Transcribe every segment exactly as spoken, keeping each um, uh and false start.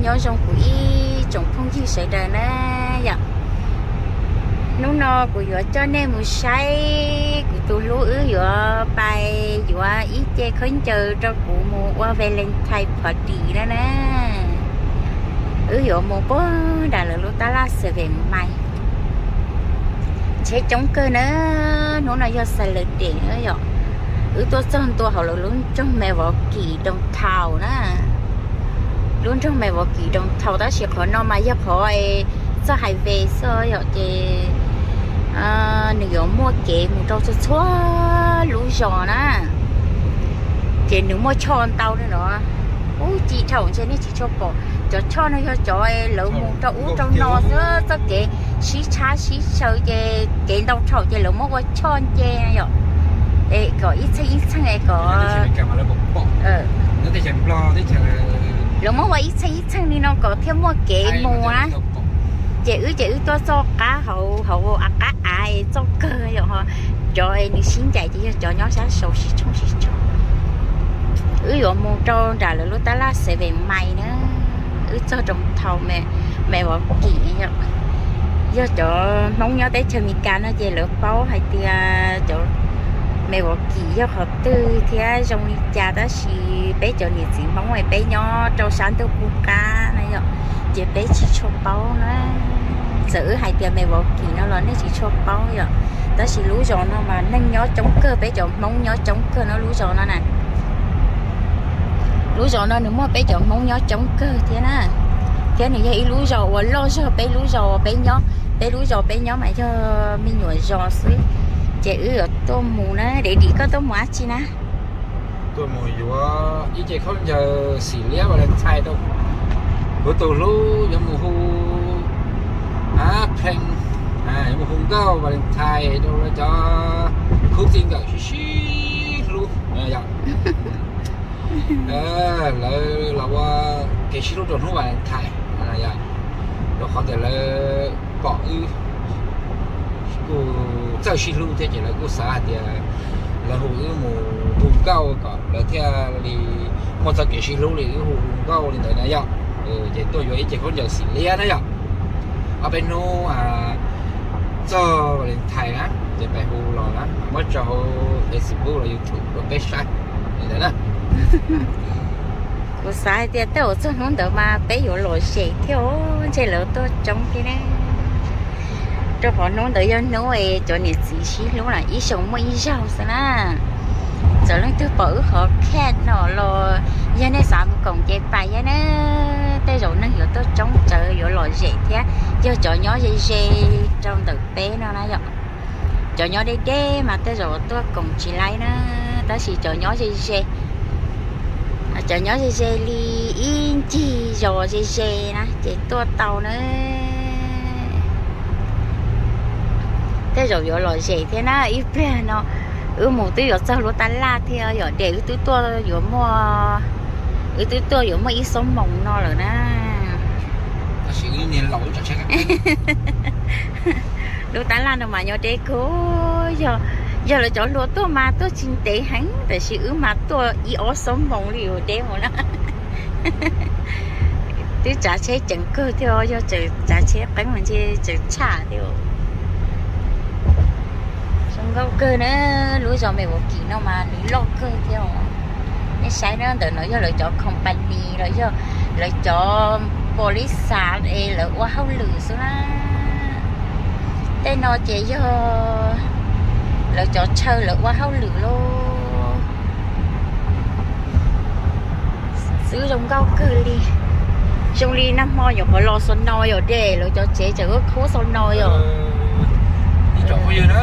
nhớ trong quỹ trồng phong chi sợi đời nè dạ nó nó của vừa cho nên một say của tôi lúa ứ vừa bài vừa ít chơi khơi chờ cho cụ mùa qua Valentine party đó nè ứ vừa một bó đã là lúc ta là sẽ về mày chế chống cơ nữa nó là do xài lợi tiền nữa rồi ứ tôi xong tôi học là luôn trong mẹ vợ kỳ đồng thảo nè luôn trong mẹ vợ kỳ đồng thảo đó chỉ có nó mà giúp họ cho hai về sao rồi chị à, nếu mua kệ một trâu cho xóa lũ giò nè chị nếu mua tròn tàu nữa đó ú chị thầu trên này chị cho bỏ cho cho nó cho cho lỡ một trâu ú trâu no nữa tất kệ xí cha xí sợi kệ kệ đâu trâu chị lỡ mua qua tròn chè rồi ê có ít ít ít thằng này có ờ lỡ mua qua ít ít thằng đi nó có thêm mua kệ mua á chị ư chị ư tôi cho cá hậu hậu à cá ai cho cơ rồi họ rồi đi xin chạy thì cho nó sáng sầu xí trong xí trong ư rồi mua cho trả lời lúc ta là sẽ về mày nữa ư cho trồng thầu mẹ mẹ bảo kỹ rồi do cho mong nhớ tới chơi mi cá nó về lỡ bao hay tia cho mẹ bảo kỹ do hợp tư thì trong đi cha đó thì bé cho nhiệt gì mong ngoài bé nhỏ trâu sáng tôi cu cá này rồi chị bé chỉ cho bao nó giữ hai tiền mẹ bảo kỳ nó lớn nó chỉ cho bao rồi đó chỉ lú giò nó mà nâng nhó chống cơ bé chọn mong nhó chống cơ nó lú giò nó nè lú giò nó nếu mà bé chọn mong nhó chống cơ thế nè thế này vậy lú giò và lo cho bé lú giò bé nhó bé lú giò bé nhó mày cho mình nhồi giò xí chị ư ở tôm mù nó để đi có tôm má chi nè tôm mù vừa ý chị không giờ xỉ lé vào lên thay đâu bữa tối lú giống mù hu à phèn à giống mù hung cao và lên thay đâu là cho khúc tin cả xí xí luôn à dạ ờ là là qua cái xí lúc rồi nó vào lên thay là dạ rồi có thể là bỏ ư cô chơi xí luôn thế chỉ là cô xã thì là hồ ư mù hung cao cả là theo thì một số cái xí luôn thì hung cao thì này dạ chị tôi vừa chị có giờ xí lia đấy ạ ở bên nó à cho lên thầy á chị phải hù lò á mới cho Facebook là YouTube rồi cái sai vậy đó cô sai thì tôi cho nó đỡ mà bé vừa lội xì theo chơi lỡ tôi trong cái này cho họ nó đỡ cho nó ấy cho nhiệt gì xí lúc là ý sống mới ý giàu sao nè giờ nó tôi bỏ họ khen nó lo giờ này sao còn chơi bài giờ này tới rồi nó hiểu tôi chống chờ rồi lội dậy thế giờ cho nhỏ dây dây trong từ bé nó nói rồi cho nhỏ đi đê mà tới rồi tôi cùng chị lấy nó tới chỉ cho nhỏ dây dây cho nhỏ dây dây li in chi rồi dây dây nè chị tôi tàu nữa tới rồi rồi lội dậy thế nó ít bé nó ừ một tí rồi sao nó tan la theo rồi để cái túi tôi rồi mua cái túi tôi rồi mua ít sống mồng no rồi nè sự nhiên lỗi cho chắc đồ tan la đâu mà nhỏ trẻ cố giờ giờ là chọn lúa tôi mà tôi xin tế hắn tại sự mà tôi ý ó sống mồng liều đeo nó tôi trả chế chẳng cơ theo cho chờ trả chế bánh mình chơi chờ trả theo gấu cơ nữa lúa giò mẹ bộ kỳ nó mà đi lo cơ theo cái sai nó từ nó cho lợi cho company rồi cho lợi cho police để lợi qua hậu lử xuống á tên nó chỉ cho lợi cho chơi lợi qua hậu lử luôn sử dụng gấu cơ đi trong đi năm mò rồi họ lo xuân nồi rồi để lợi cho chế chở ước khố xuân nồi rồi đi chọn bây giờ nó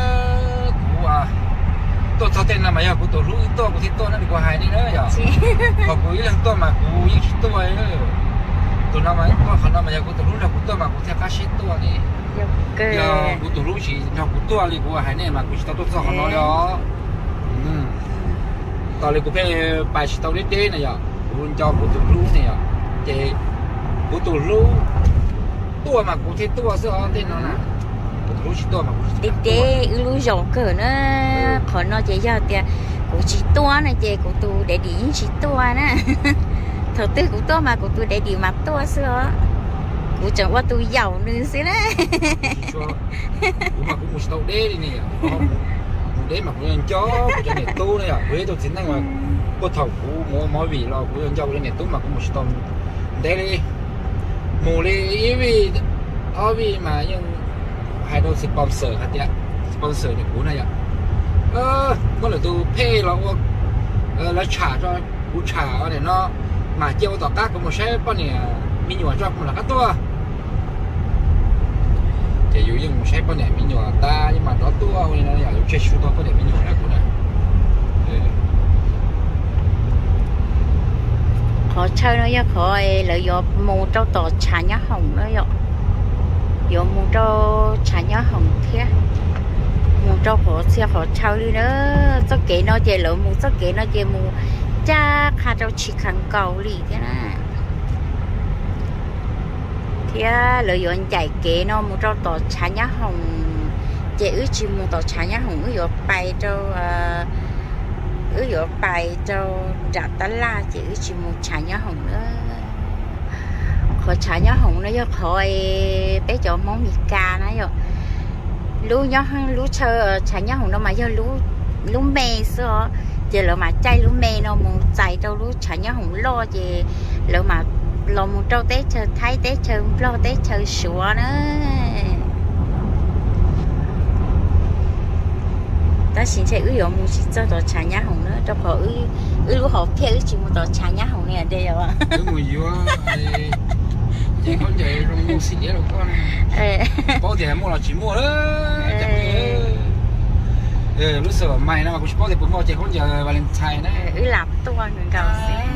tôi thao tên là mày à, của tôi lú tôi của thiên tôi nó đi qua hai đi nữa giờ, còn của những tôi mà của những tôi nữa, tôi nói mà có khả năng mày của tôi lú là của tôi mà của theo cá shit tôi đi, giờ của tôi lú chỉ là của tôi đi của hai này mà của tôi tôi sao họ nói đó, tao lấy của cái bài tao đi đi này giờ, của cho của tôi lú này giờ, thì của tôi lú tôi mà của thiên tôi sao tên nó nè. Tê tê lú giò cỡ nó khỏi nó chỉ cho tiền của chị tua này chị của tôi để đi chị tua nè thầu tư của tôi mà của tôi để điều mặt tôi xưa của chẳng qua tôi giàu nữa xí đấy mà cũng một tàu đế đi nè đế mà cũng chó cho nên tu này à với tôi chính là mà có thầu của mỗi mỗi vị lo của dân giàu cho nên tu mà cũng một tàu đế đi mù đi vì ở vì mà nhưng hai đôi sponsor hạt địa sponsor những cú này ạ ơ có là tôi pay nó là trả cho cú trả để nó mà chiêu tỏ các cũng một xe bao nhiêu mình nhỏ cho cũng là các tour chỉ dụ như một xe bao nhiêu mình nhỏ ta nhưng mà đó tour nên nó là chơi số đó có thể mình nhỏ là cú này họ chơi nó giờ họ lợi dụng mua trâu tỏ trả nhá hồng nó vậy dùng mua trâu trả nhá hồng thế mua trâu họ xe họ chơi đi nữa cho kỹ nó chơi lỡ mua cho kỹ nó chơi mua cha khá trâu chỉ khăn cầu lì thế này thế lợi dụng chạy kỹ nó mua trâu tỏ trả nhá hồng chơi ứ chỉ mua tỏ trả nhá hồng ứ dụ bài trâu ứ dụ bài trâu trả tá la chỉ ứ chỉ mua trả nhá hồng nữa họ trả nhá hồng nó cho khỏi bé cho món mì ca nó rồi lú nhá lú chơi trả nhá hồng nó mà cho lú lú mè xưa giờ lỡ mà chay lú mè nó muốn chạy đâu lú trả nhá hồng lo gì lỡ mà lo một trâu tết chơi thái tết chơi lo tết chơi sủa nữa ta xin sẽ ứ dụng mua chỉ cho tàu trà nhá hồng nữa cho họ ứ ứ lú họ theo ứ chỉ mua tàu trà nhá hồng này ở đây rồi ứ mùi gì quá chị con chạy trong mua xỉ rồi con bao tiền mua là chỉ mua đó ờ lúc sau mày nó mà cũng bao tiền mua chị con giờ Valentine đấy ứ lạp tuôn người cầu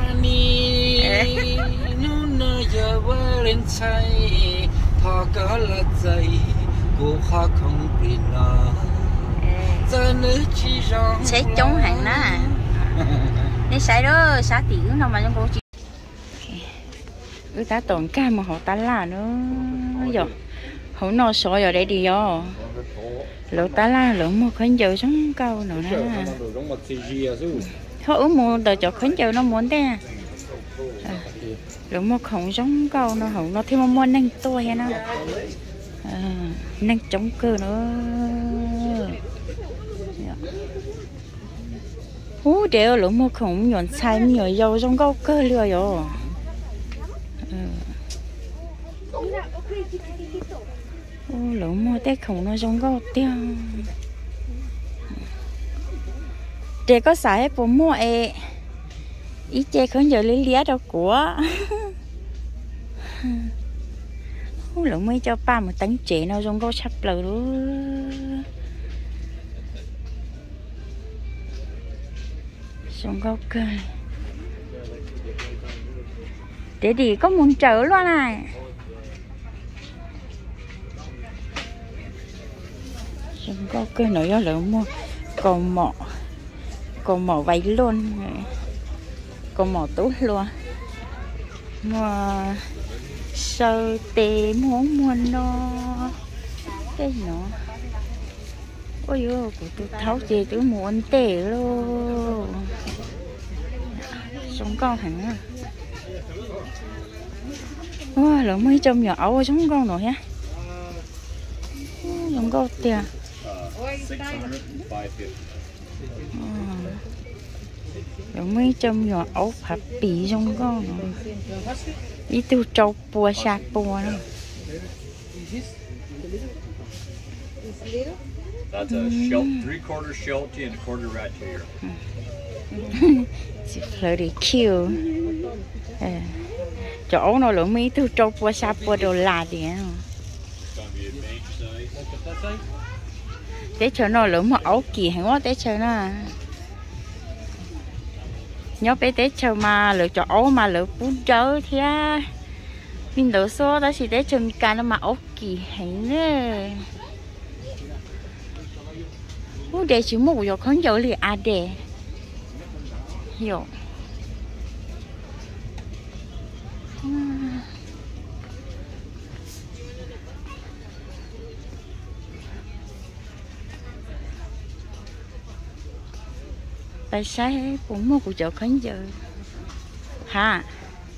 xí nụ giờ Valentine thọ cả là dây của hoa không bị nào sẽ chống hàng đó à nên sai đó xá tiểu đâu mà trong cô chị ư ta tổn ca mà họ ta là nữa rồi họ no soi rồi để đi vô lỡ ta la lỡ mua khánh giờ sống câu nữa nè họ uống mua đời cho khánh giờ nó muốn thế lỡ mua không sống câu nó họ nó thêm mua năng to hay nó năng chống cơ nữa hú đều lỡ mua không nhọn sai nhọn dầu trong câu cơ lừa rồi lỡ mua tết không nó trong câu tiêu để có xài bộ mua e ý chơi không giờ lấy lía đâu của lỡ mới cho ba một tấn trẻ nào trong câu sắp lờ đó xong câu cơ để đi có muốn trở luôn này xong câu cơ nữa do lỡ mua còn mỏ còn mỏ váy luôn còn mỏ tốt luôn mà sơ tê muốn muốn nó cái nó ôi dồi của tôi tháo chê tôi muốn tê luôn sống con hẳn à wow, lỡ mấy trong nhỏ ấu sống con rồi ha sống con tiền lỡ mấy trong nhỏ ấu phải bị trong con rồi ý tôi trâu bùa sạc bùa nữa That's a shell, three quarter sheltie and a quarter rat tail. It's very cute. Chỗ nó lượng mấy thứ trâu qua sa qua đồ là gì á. Để cho nó lượng mà ấu kỳ hay quá để cho nó. Nhớ bé để cho mà lựa cho ấu mà lựa bún trớ thì á. Mình đổ số đó thì để cho mình cả nó mà ấu kỳ hay nữa. Ủa để chỉ một giờ không giờ thì à để hiểu tại sao cũng một giờ không giờ hả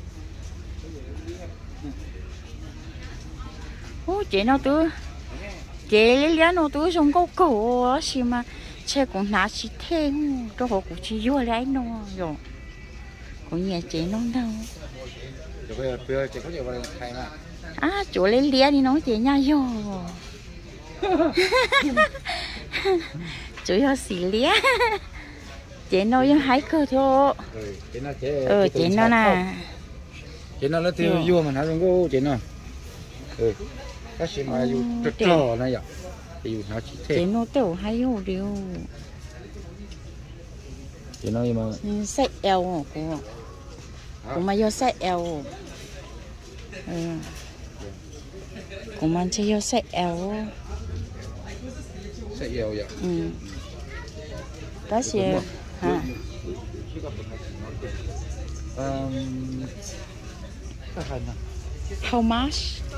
ô chị nó tôi chị lấy lấy nó tôi trong câu cổ xí mà xe cũng nát xí thêm cho họ cũng chỉ vô lấy nó rồi cũng nhà chị nó đâu rồi bây giờ bây giờ chị có nhiều vào thay mà à chỗ lấy lấy đi nói chị nha vô chủ yếu xí lấy chị nó giống hai cơ thôi ừ chị nó nè chị nó nó tiêu vô mà nó không có chị nó ừ cái gì mà vô trò trò này vậy thì nó chỉ thế chị nó tiêu hai vô điều chị nó mà size L của của mà vô size L ừ của mình chỉ vô size L size L vậy ừ đó là hả um how much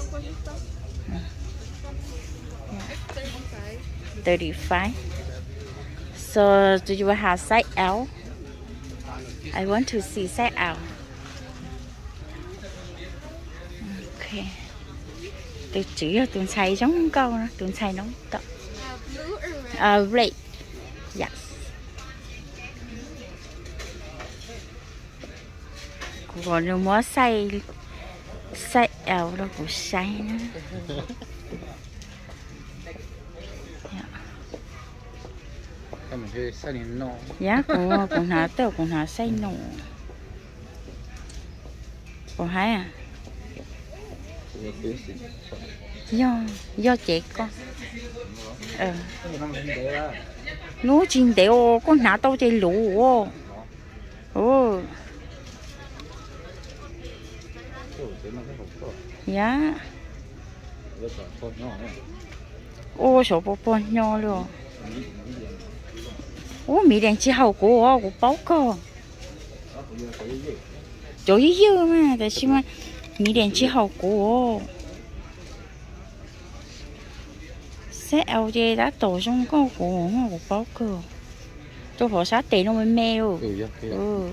thirty-five so do you have size L I want to see size L okay tôi chỉ là tôi xài giống câu đó tôi xài nóng tập uh, red yes còn nếu muốn xay xay ảo đâu cũng xay nữa mình chơi xay nổ dạ cũng cũng hả tao cũng hả xay nổ còn hay à do do chị con ờ nó chín để ô con nã tao chơi lũ ô ô dạ ô số bộ bộ nhỏ luôn ô mỹ đèn chỉ hậu của của báo cơ chỗ ý dư mà tại sao mà mỹ đèn chỉ hậu của sẽ eo dê đã tổ trong có của của báo cơ tôi phổ sát tiền nó mới mèo ừ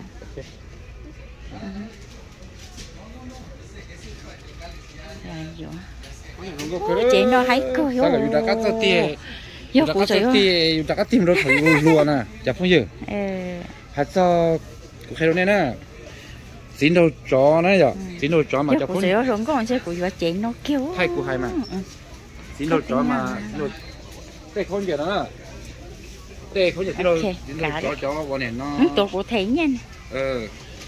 chị nó hay cơ vô. Cái là chúng ta cắt ra tiền, vô chúng ta cắt ra tiền, chúng ta cắt tiền rồi phải luôn nè, chả phong gì. Hạt cho cái đó này nè, chín đầu chó này giờ, chín đầu chó mà chả phong. Vô rồi con sẽ của vô chị nó kêu. Hay của hay mà, chín đầu chó mà, cái con gì đó, cái con gì chín đầu, chín đầu chó chó bọn này nó. Tổ của thấy nha. Ừ.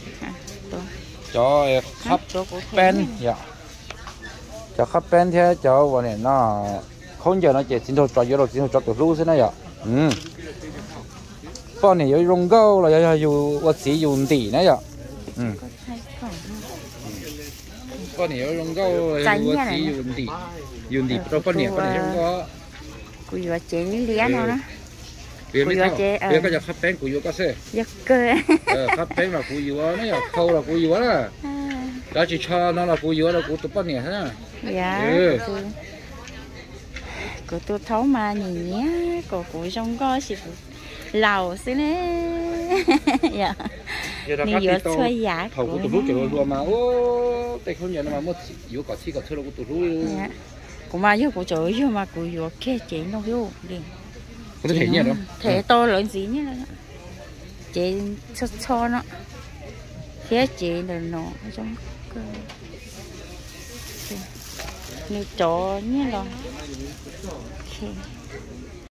Chó khắp pen, dạ. Cho khắp bên thế cho bọn này nó không giờ nó chỉ xin thôi cho vô rồi xin thôi cho tụi lú thế này ạ, ừ, bọn này vô rong câu là vô vật sĩ dùng tỷ này ạ, ừ, bọn này vô rong câu là vật sĩ dùng tỷ, dùng tỷ cho bọn này bọn này không có, cùi vật chế lý nó đó, cùi vật chế, cùi cái giờ khắp bên cùi vô cái gì, giật cơ, khắp bên là cùi vô nó giờ khâu là cùi vô đó. Đó chỉ cho nó là cùi vô là cùi tụi bọn này ha. Dạ, của tôi thấu mà nhìn nhé, của của trong có gì lầu xí nè, dạ, mình vừa xoay giả của tụi lúc chỉ luôn mà, ô, tay không nhận mà một yếu có chi có thứ là của tụi lúc, của mà yếu của trời yếu mà của yếu kia chế nó yếu đi, có thể nhỉ đâu, thể to lớn gì nhá, chế cho cho nó, thế chế là nó trong cơ. Như chó nhé rồi. Okay.